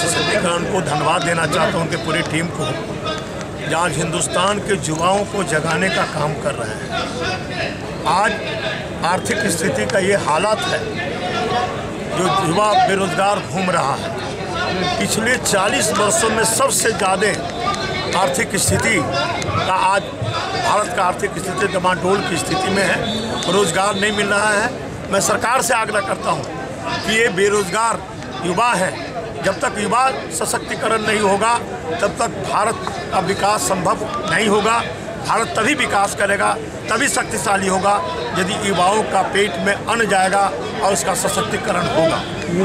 सशक्तिकरण को धन्यवाद देना चाहता हूँ, उनके पूरी टीम को, जहाँ हिंदुस्तान के युवाओं को जगाने का काम कर रहे हैं। आज आर्थिक स्थिति का ये हालत है, जो युवा बेरोजगार घूम रहा है। पिछले 40 वर्षों में सबसे ज़्यादा आर्थिक स्थिति का आज भारत का आर्थिक स्थिति डमाडोल की स्थिति में है, रोजगार नहीं मिल रहा है। मैं सरकार से आग्रह करता हूँ कि ये बेरोजगार युवा हैं, जब तक युवा सशक्तिकरण नहीं होगा तब तक भारत का विकास संभव नहीं होगा। भारत तभी विकास करेगा, तभी शक्तिशाली होगा, यदि युवाओं का पेट में अन्न जाएगा और उसका सशक्तिकरण होगा।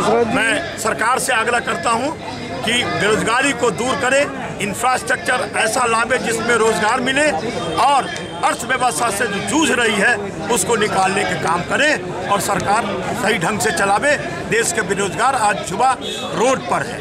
मैं सरकार से आग्रह करता हूं कि बेरोजगारी को दूर करें, इंफ्रास्ट्रक्चर ऐसा लावे जिसमें रोजगार मिले और अर्थव्यवस्था से जो जूझ रही है उसको निकालने के काम करें और सरकार सही ढंग से चलावे। देश के बेरोजगार आज युवा रोड पर है।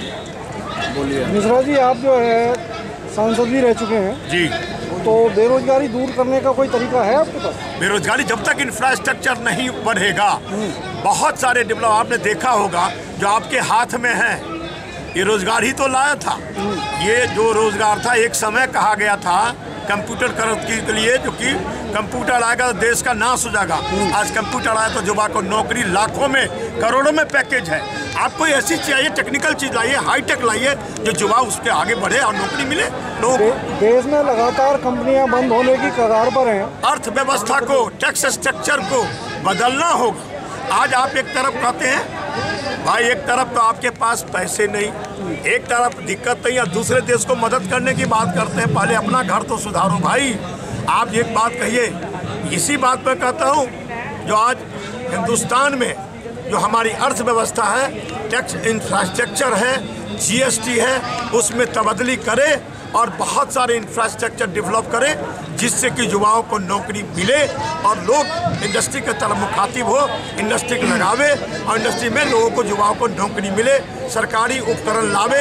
बोलिए मिश्रा जी, आप जो है सांसद भी रह चुके हैं जी, तो बेरोजगारी दूर करने का कोई तरीका है आपके पास? बेरोजगारी जब तक इंफ्रास्ट्रक्चर नहीं बढ़ेगा, बहुत सारे डेवलप आपने देखा होगा जो आपके हाथ में है, ये रोजगार ही तो लाया था। ये जो रोजगार था, एक समय कहा गया था कंप्यूटर क्रांति के लिए, जो कि कंप्यूटर आएगा तो देश का नाश हो जाएगा। आज कंप्यूटर आया तो युवा को नौकरी लाखों में करोड़ों में पैकेज है। आपको ऐसी चाहिए, टेक्निकल चीज लाइए, हाईटेक लाइए, जो युवा उसके आगे बढ़े और नौकरी मिले लोगों को। देश में लगातार कंपनियां बंद होने की कगार पर हैं। अर्थव्यवस्था को, टैक्स स्ट्रक्चर को बदलना होगा। आज आप एक तरफ कहते हैं भाई, एक तरफ तो आपके पास पैसे नहीं, एक तरफ दिक्कत नहीं, और दूसरे देश को मदद करने की बात करते हैं। पहले अपना घर तो सुधारो भाई। आप एक बात कहिए, इसी बात पर कहता हूँ, जो आज हिंदुस्तान में जो हमारी अर्थव्यवस्था है, टैक्स इंफ्रास्ट्रक्चर है, जीएसटी है, उसमें तब्दीली करे और बहुत सारे इंफ्रास्ट्रक्चर डेवलप करें, जिससे कि युवाओं को नौकरी मिले और लोग इंडस्ट्री के तरफ मुखातिब हो, इंडस्ट्री लगावे और इंडस्ट्री में लोगों को, युवाओं को नौकरी मिले। सरकारी उपकरण लावे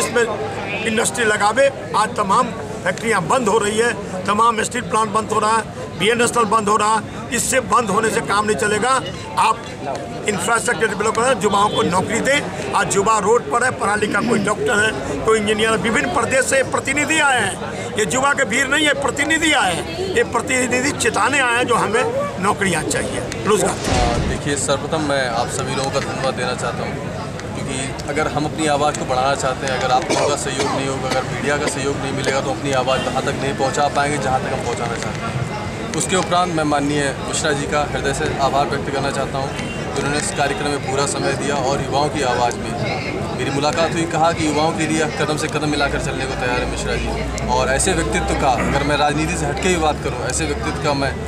जिसमें इंडस्ट्री लगावे। आज तमाम फैक्ट्रियां बंद हो रही है, तमाम स्टील प्लांट बंद हो रहा है, बीएनएसएल बंद हो रहा है। इससे बंद होने से काम नहीं चलेगा। आप इंफ्रास्ट्रक्चर डेवलप करें, युवाओं को नौकरी दें। आज युवा रोड पर है, पढ़ा लिखा, कोई डॉक्टर है, कोई इंजीनियर, विभिन्न प्रदेश से प्रतिनिधि आए हैं। ये युवा के भीड़ नहीं है, प्रतिनिधि आए हैं। ये प्रतिनिधि चेताने आए हैं जो हमें नौकरियाँ चाहिए, रोजगार। देखिए, सर्वप्रथम मैं आप सभी लोगों का धन्यवाद देना चाहता हूँ, क्योंकि अगर हम अपनी आवाज़ को बढ़ाना चाहते हैं, अगर आप लोगों का सहयोग नहीं होगा, अगर मीडिया का सहयोग नहीं मिलेगा, तो अपनी आवाज़ वहाँ तक नहीं पहुँचा पाएंगे जहाँ तक हम पहुँचाना चाहते हैं। उसके उपरांत मैं माननीय मिश्रा जी का हृदय से आभार व्यक्त करना चाहता हूँ, जिन्होंने इस कार्यक्रम में पूरा समय दिया और युवाओं की आवाज़ में मेरी मुलाकात हुई। कहा कि युवाओं के लिए कदम से कदम मिलाकर चलने को तैयार है मिश्रा जी। और ऐसे व्यक्तित्व का, अगर मैं राजनीति से हटके ही बात करूँ, ऐसे व्यक्तित्व का मैं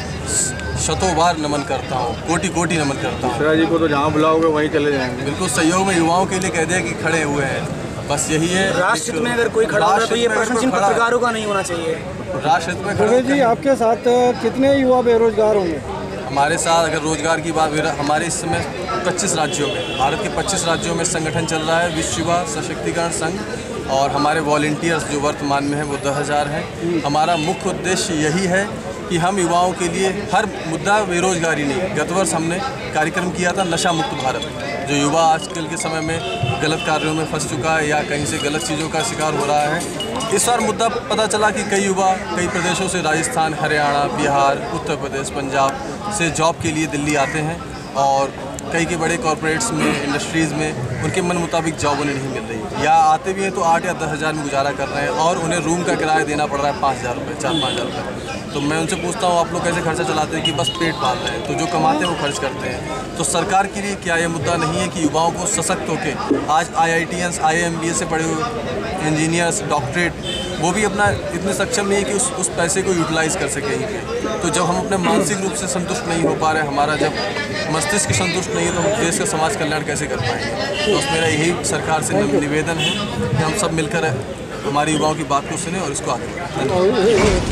शतों बार नमन करता हूँ, कोटि कोटि नमन करता हूँ। मिश्रा जी को तो जहाँ बुलाओगे वहीं चले जाएंगे। बिल्कुल, सहयोग में युवाओं के लिए कह दिया कि खड़े हुए हैं, बस यही है। राष्ट्र में अगर कोई खड़ा हो तो ये प्रश्न चिन्ह पत्रकारों का नहीं होना चाहिए। राष्ट्र में खड़े जी, आपके साथ कितने युवा बेरोजगार होंगे? हमारे साथ अगर रोजगार की बात, हमारे इस समय 25 राज्यों में, भारत के 25 राज्यों में संगठन चल रहा है, विश्व युवा सशक्तिकरण संघ, और हमारे वॉलंटियर्स जो वर्तमान में हैं वो 10,000 हैं। हमारा मुख्य उद्देश्य यही है कि हम युवाओं के लिए हर मुद्दा बेरोजगारी नहीं। गत वर्ष हमने कार्यक्रम किया था नशा मुक्त भारत, जो युवा आजकल के समय में गलत कार्यों में फंस चुका है या कहीं से गलत चीज़ों का शिकार हो रहा है। इस बार मुद्दा पता चला कि कई युवा कई प्रदेशों से, राजस्थान, हरियाणा, बिहार, उत्तर प्रदेश, पंजाब से जॉब के लिए दिल्ली आते हैं और कई के बड़े कॉरपोरेट्स में, इंडस्ट्रीज़ में उनके मन मुताबिक जॉब उन्हें नहीं मिल रही, या आते भी हैं तो 8 या 10 हज़ार में गुजारा कर रहे हैं और उन्हें रूम का किराया देना पड़ रहा है 5,000 रुपये, 4-5 हज़ार रुपये। तो मैं उनसे पूछता हूँ, आप लोग कैसे खर्चा चलाते हैं? कि बस पेट पाल रहे हैं, तो जो कमाते हैं वो खर्च करते हैं। तो सरकार के लिए क्या ये मुद्दा नहीं है कि युवाओं को सशक्त होकर, आज IITians, IIMBA से पढ़े हुए इंजीनियर्स, डॉक्टरेट, वो भी अपना इतने सक्षम नहीं है कि उस पैसे को यूटिलाइज़ कर सके यहीं पे। तो जब हम अपने मानसिक रूप से संतुष्ट नहीं हो पा रहे, हमारा जब मस्तिष्क संतुष्ट नहीं है, तो हम देश का समाज कल्याण कैसे कर पाएंगे? तो मेरा यही सरकार से निवेदन है कि हम सब मिलकर हमारे युवाओं की बात को सुने और इसको आगे बढ़ाएं।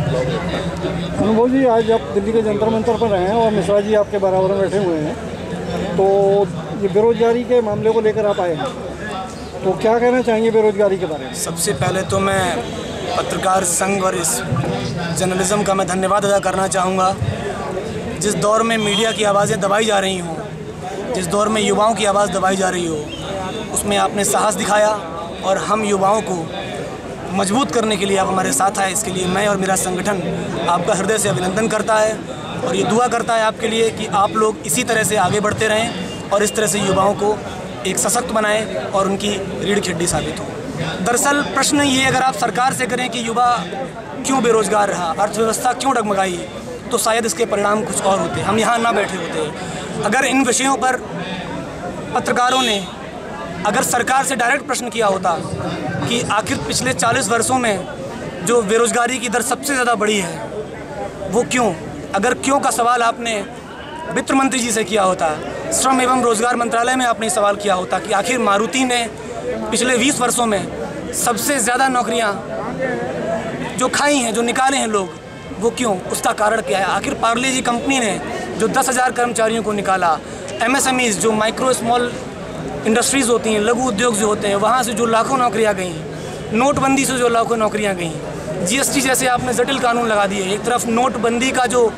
अनुभव जी, आज आप दिल्ली के जंतर मंतर पर रहे हैं और मिश्रा जी आपके बराबर में बैठे हुए हैं, तो ये बेरोजगारी के मामले को लेकर आप आए हैं, तो क्या कहना चाहेंगे बेरोजगारी के बारे में? सबसे पहले तो मैं पत्रकार संघ और इस जर्नलिज्म का मैं धन्यवाद अदा करना चाहूँगा। जिस दौर में मीडिया की आवाज़ें दबाई जा रही हों, जिस दौर में युवाओं की आवाज़ दबाई जा रही हो, उसमें आपने साहस दिखाया और हम युवाओं को मजबूत करने के लिए आप हमारे साथ आए। इसके लिए मैं और मेरा संगठन आपका हृदय से अभिनंदन करता है और ये दुआ करता है आपके लिए कि आप लोग इसी तरह से आगे बढ़ते रहें और इस तरह से युवाओं को एक सशक्त बनाएं और उनकी रीढ़ की हड्डी साबित हो। दरअसल प्रश्न ये अगर आप सरकार से करें कि युवा क्यों बेरोजगार रहा, अर्थव्यवस्था क्यों डगमगाई, तो शायद इसके परिणाम कुछ और होते, हम यहाँ ना बैठे होते। अगर इन विषयों पर पत्रकारों ने अगर सरकार से डायरेक्ट प्रश्न किया होता कि आखिर पिछले 40 वर्षों में जो बेरोजगारी की दर सबसे ज़्यादा बढ़ी है वो क्यों, अगर क्यों का सवाल आपने वित्त मंत्री जी से किया होता, श्रम एवं रोजगार मंत्रालय में आपने सवाल किया होता कि आखिर मारुति ने पिछले 20 वर्षों में सबसे ज़्यादा नौकरियां जो खाई हैं, जो निकाले हैं लोग, वो क्यों, उसका कारण क्या है। आखिर पार्ले जी कंपनी ने जो 10,000 कर्मचारियों को निकाला, MSMEs जो माइक्रो स्मॉल इंडस्ट्रीज़ होती हैं, लघु उद्योग जो होते हैं, वहाँ से जो लाखों नौकरियाँ गई, नोटबंदी से जो लाखों नौकरियाँ गई, GST जैसे आपने जटिल कानून लगा दिए, एक तरफ नोटबंदी का जो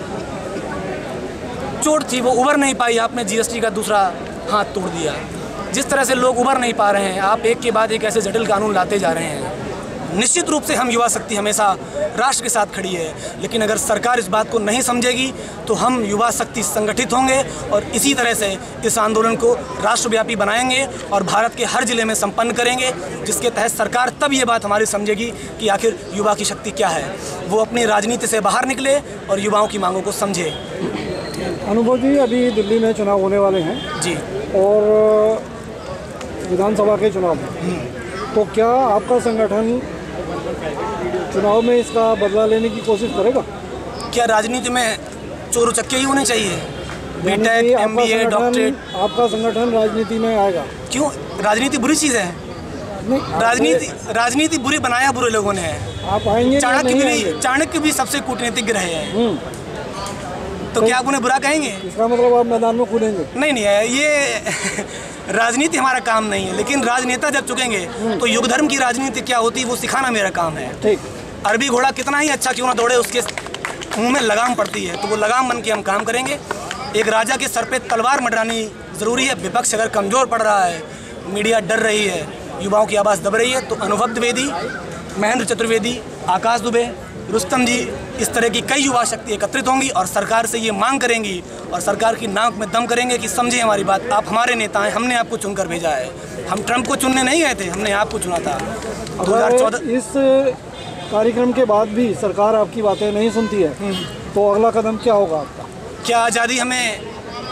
चोट थी वो उभर नहीं पाई, आपने GST का दूसरा हाथ तोड़ दिया। जिस तरह से लोग उभर नहीं पा रहे हैं, आप एक के बाद एक ऐसे जटिल कानून लाते जा रहे हैं। निश्चित रूप से हम युवा शक्ति हमेशा राष्ट्र के साथ खड़ी है, लेकिन अगर सरकार इस बात को नहीं समझेगी तो हम युवा शक्ति संगठित होंगे और इसी तरह से इस आंदोलन को राष्ट्रव्यापी बनाएंगे और भारत के हर जिले में संपन्न करेंगे, जिसके तहत सरकार तब ये बात हमारी समझेगी कि आखिर युवा की शक्ति क्या है, वो अपनी राजनीति से बाहर निकले और युवाओं की मांगों को समझे। अनुभव जी, अभी दिल्ली में चुनाव होने वाले हैं जी, और विधानसभा के चुनाव, तो क्या आपका संगठन चुनाव में इसका बदला लेने की कोशिश करेगा? क्या राजनीति में चोर उचक्के ही होने चाहिए? बीटेक, MBA, डॉक्टरेट, आपका संगठन राजनीति में आएगा? क्यों, राजनीति बुरी चीज़ है? राजनीति बुरी बनाया बुरे लोगों ने है। आप आएंगे? चाणक्य भी सबसे कूटनीतिज्ञ रहे हैं, तो क्या आप उन्हें बुरा कहेंगे? इसका मतलब आप मैदान में कूदेंगे? नहीं, ये राजनीति हमारा काम नहीं है, लेकिन राजनेता जब चुकेंगे तो युग धर्म की राजनीति क्या होती है वो सिखाना मेरा काम है। ठीक। अरबी घोड़ा कितना ही अच्छा क्यों ना दौड़े, उसके मुंह में लगाम पड़ती है, तो वो लगाम बन के हम काम करेंगे। एक राजा के सर पे तलवार मंडरानी ज़रूरी है। विपक्ष अगर कमज़ोर पड़ रहा है, मीडिया डर रही है, युवाओं की आवाज़ दब रही है, तो अनुभव द्विवेदी, महेंद्र चतुर्वेदी, आकाश दुबे, रुस्तम जी, इस तरह की कई युवा शक्ति एकत्रित होंगी और सरकार से ये मांग करेंगी और सरकार की नाक में दम करेंगे कि समझे हमारी बात, आप हमारे नेता हैं, हमने आपको चुनकर भेजा है। हम ट्रंप को चुनने नहीं गए थे, हमने आपको चुना था। 2014 इस कार्यक्रम के बाद भी सरकार आपकी बातें नहीं सुनती है, तो अगला कदम क्या होगा आपका? क्या आज़ादी हमें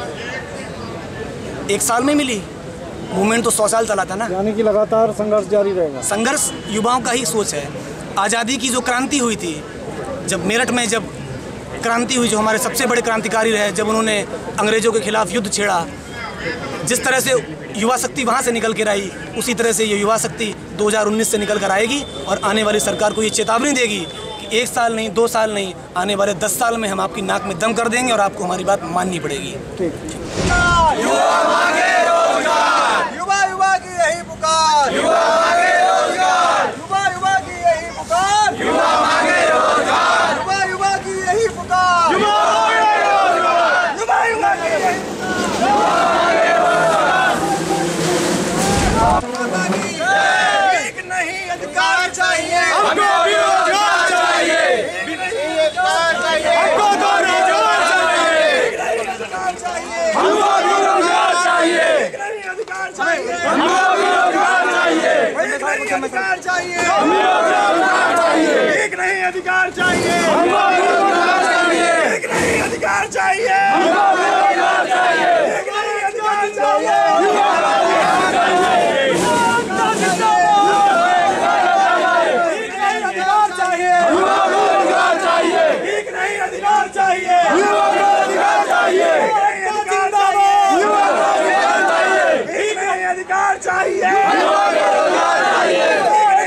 1 साल में मिली? मूवमेंट तो 100 साल चला था ना। यानी कि लगातार संघर्ष जारी रहेगा। संघर्ष युवाओं का ही सोच है। आज़ादी की जो क्रांति हुई थी, जब मेरठ में जब क्रांति हुई, जो हमारे सबसे बड़े क्रांतिकारी रहे, जब उन्होंने अंग्रेज़ों के खिलाफ युद्ध छेड़ा, जिस तरह से युवा शक्ति वहाँ से निकल कर आई, उसी तरह से ये युवा शक्ति 2019 से निकल कर आएगी और आने वाली सरकार को ये चेतावनी देगी कि 1 साल नहीं, 2 साल नहीं, आने वाले 10 साल में हम आपकी नाक में दम कर देंगे और आपको हमारी बात माननी पड़ेगी। युवा मांगे रोजगार, युवा युवा की यही पुकार, युवा मांगे रोजगार, युवा युवा की यही पुकार, युवा मांगे रोजगार, युवा युवा की यही पुकार, युवा मांगे रोजगार, युवा युवा की यही पुकार। एक नहीं अधिकार चाहिए, हमको भी रोजगार चाहिए, एक नहीं अधिकार चाहिए, हमको तो रोजगार चाहिए, अधिकार चाहिए, हमको भी रोजगार चाहिए, एक नहीं अधिकार चाहिए, हमको भी रोजगार चाहिए, एक नहीं अधिकार चाहिए, हमें रोजगार चाहिए, एक नहीं अधिकार चाहिए, हमको भी रोजगार चाहिए, एक नहीं अधिकार चाहिए, हमको भी रोजगार चाहिए, एक नहीं अधिकार चाहिए, चाहिए,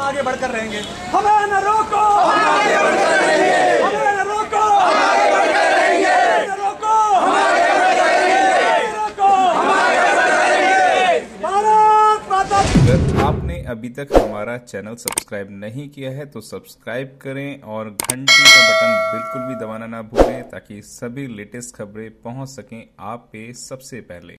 आगे बढ़कर रहेंगे। हमें न रोको, हम आगे बढ़कर रहेंगे। हमें न रोको, हम आगे बढ़कर रहेंगे। हमें न रोको, हम आगे बढ़कर रहेंगे। रोको, हम आगे बढ़कर रहेंगे। भारत माता। अगर आपने अभी तक हमारा चैनल सब्सक्राइब नहीं किया है तो सब्सक्राइब करें और घंटी का बटन बिल्कुल भी दबाना ना भूलें ताकि सभी लेटेस्ट खबरें पहुंच सकें आप पे सबसे पहले।